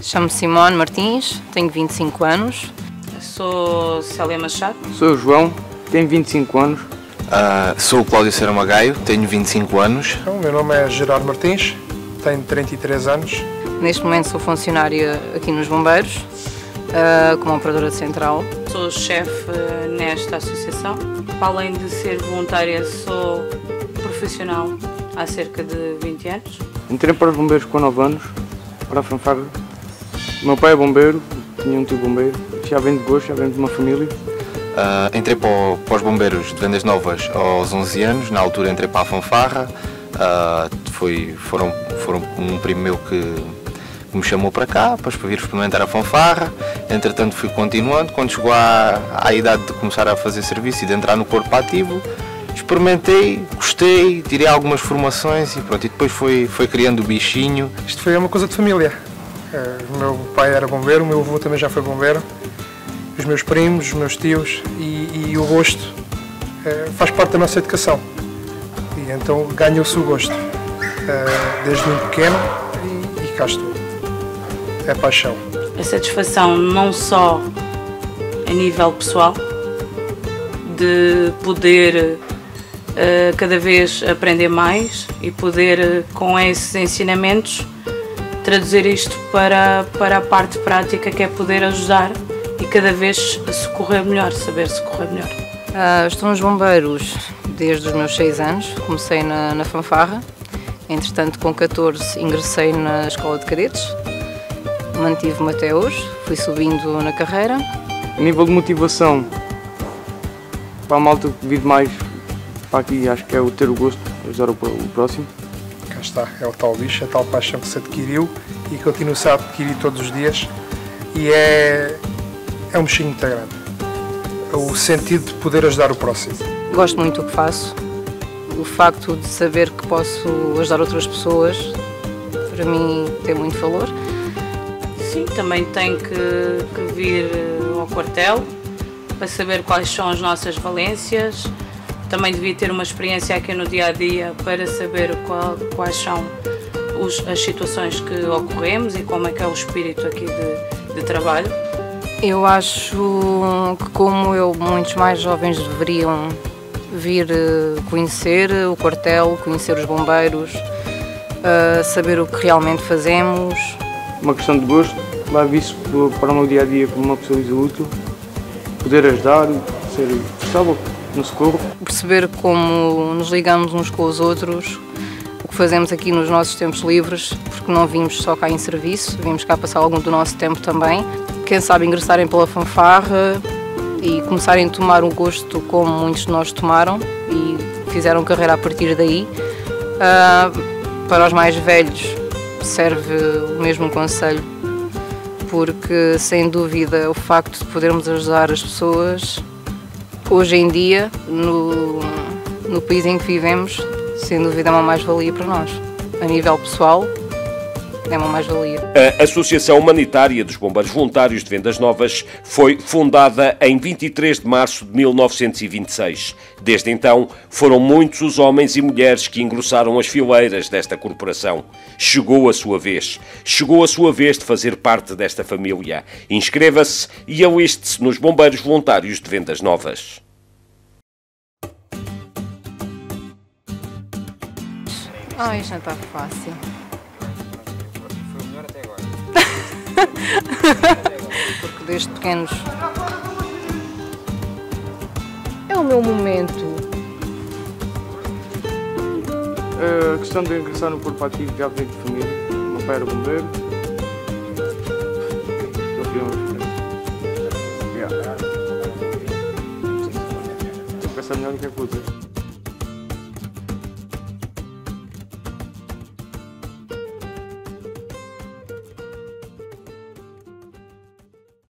Chamo-me Simone Martins, tenho 25 anos. Sou Célia Machado. Sou o João, tenho 25 anos. Sou o Cláudio Ceramagaio, tenho 25 anos. O meu nome é Gerardo Martins, tenho 33 anos. Neste momento sou funcionária aqui nos Bombeiros, como operadora de central. Sou chefe nesta associação. Além de ser voluntária, sou profissional há cerca de 20 anos. Entrei para os bombeiros com 9 anos, para a fanfarra. O meu pai é bombeiro, tinha um tio bombeiro, já vem de gosto, já vem de uma família. Entrei para os bombeiros de Vendas Novas aos 11 anos, na altura entrei para a fanfarra. Foram um primo meu que me chamou para cá, para vir experimentar a fanfarra. Entretanto fui continuando, quando chegou à idade de começar a fazer serviço e de entrar no corpo ativo, experimentei, gostei, tirei algumas formações e pronto, e depois foi criando o bichinho. Isto foi uma coisa de família. O meu pai era bombeiro, o meu avô também já foi bombeiro, os meus primos, os meus tios e o gosto faz parte da nossa educação. E então ganhou-se o gosto, desde muito pequeno e cá estou. É paixão. A satisfação não só a nível pessoal, de poder cada vez aprender mais e poder, com esses ensinamentos, traduzir isto para a parte prática, que é poder ajudar e cada vez socorrer melhor, saber socorrer melhor. Estou nos Bombeiros desde os meus 6 anos, comecei na fanfarra, entretanto com 14 ingressei na escola de cadetes, mantive-me até hoje, fui subindo na carreira. A nível de motivação, para a malta que vive mais para aqui, acho que é o ter o gosto de ajudar o próximo. Cá está, é o tal bicho, a tal paixão que se adquiriu e continua-se a adquirir todos os dias e é um bichinho muito grande. O sentido de poder ajudar o próximo. Gosto muito do que faço. O facto de saber que posso ajudar outras pessoas, para mim, tem muito valor. Sim, também tenho que vir ao quartel para saber quais são as nossas valências. Também devia ter uma experiência aqui no dia-a-dia para saber quais são as situações que ocorremos e como é que é o espírito aqui de trabalho. Eu acho que, como eu, muitos mais jovens deveriam vir conhecer o quartel, conhecer os bombeiros, saber o que realmente fazemos. Uma questão de gosto, levo isso para o meu dia-a-dia como uma pessoa útil, poder ajudar, ser responsável no socorro. Perceber como nos ligamos uns com os outros, o que fazemos aqui nos nossos tempos livres, porque não vimos só cá em serviço, vimos cá passar algum do nosso tempo também. Quem sabe ingressarem pela fanfarra e começarem a tomar um gosto como muitos de nós tomaram e fizeram carreira a partir daí. Para os mais velhos serve o mesmo conselho, porque sem dúvida o facto de podermos ajudar as pessoas hoje em dia, no país em que vivemos, sem dúvida é uma mais-valia para nós. A nível pessoal, é uma mais-valia. A Associação Humanitária dos Bombeiros Voluntários de Vendas Novas foi fundada em 23 de março de 1926. Desde então, foram muitos os homens e mulheres que engrossaram as fileiras desta corporação. Chegou a sua vez. Chegou a sua vez de fazer parte desta família. Inscreva-se e aliste-se nos Bombeiros Voluntários de Vendas Novas. Isto não está fácil. Porque desde pequenos é o meu momento. A questão de ingressar no corpo ativo já veio de família. O meu pai era bombeiro. Estou a pensar melhor do que é coisa.